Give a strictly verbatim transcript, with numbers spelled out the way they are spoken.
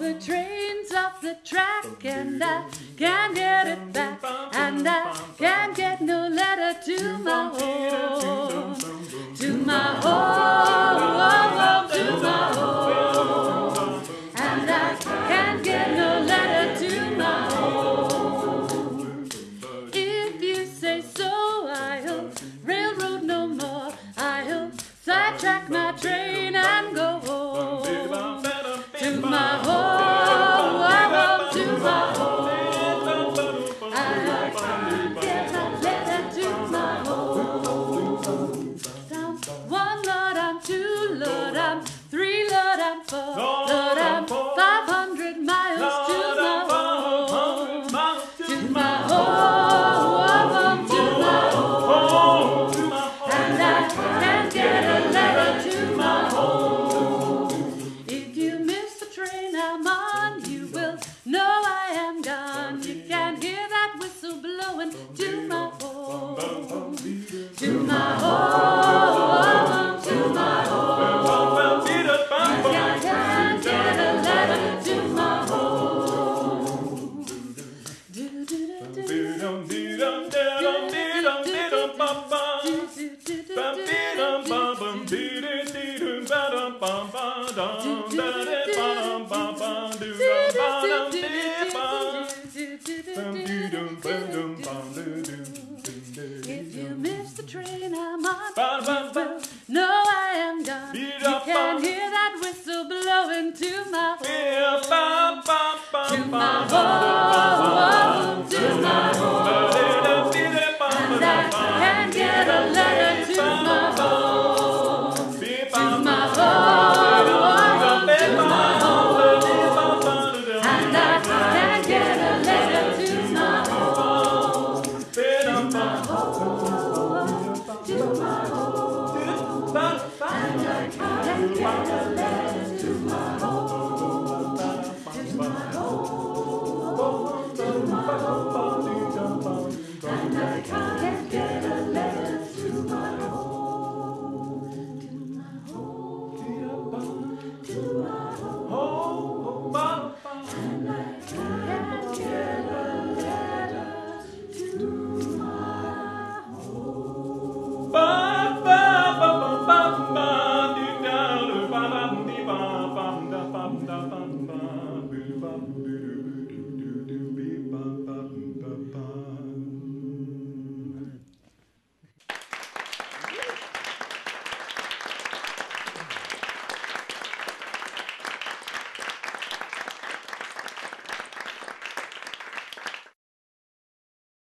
the train's off the track and I can't get it back, and I can't get no letter to my home, to my home, to my home, and I can't get no letter to my home. If you say so, I'll railroad no more, I'll sidetrack my train and go home, to my home, to my home. I can't get a letter to my home. Down one, Lord, I'm two, Lord, I'm three, Lord, I'm four, Lord, I'm five hundred miles to my home, to my home, to my home, and I can't get a letter to my home. If you miss the train I'm on, you will know I am gone. You can hear that whistle blowing to my home, to my home, to my home. And I can't get a letter to my home. Do do do do do do if you miss the train I'm on, you will know I am gone. You can hear that whistle blowing to my home, to my home, to my home. And I can't get a letter to my home, to my home, to my home. And I can't get a letter to my home, to my home, to my home. And I can't get a letter to my home, to my home, to my home. And I can't get a letter to my home, to my home, to my home. And I can't get a letter to my home.